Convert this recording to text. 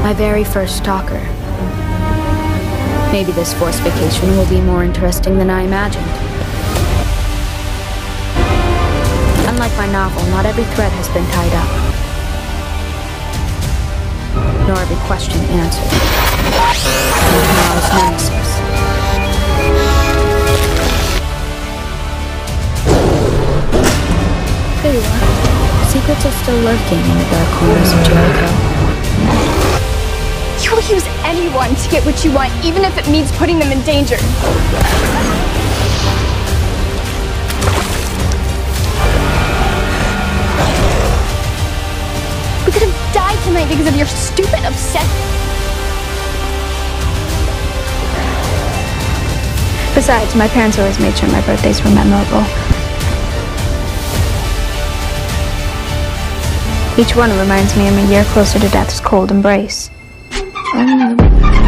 My very first stalker. Maybe this forced vacation will be more interesting than I imagined. Unlike my novel, not every thread has been tied up. Nor every question answered. Tomorrow's nemesis. There you are. Secrets are still lurking in the dark corners of Jericho. You'll use anyone to get what you want, even if it means putting them in danger. We could have died tonight because of your stupid obsession. Besides, my parents always made sure my birthdays were memorable. Each one reminds me I'm a year closer to death's cold embrace.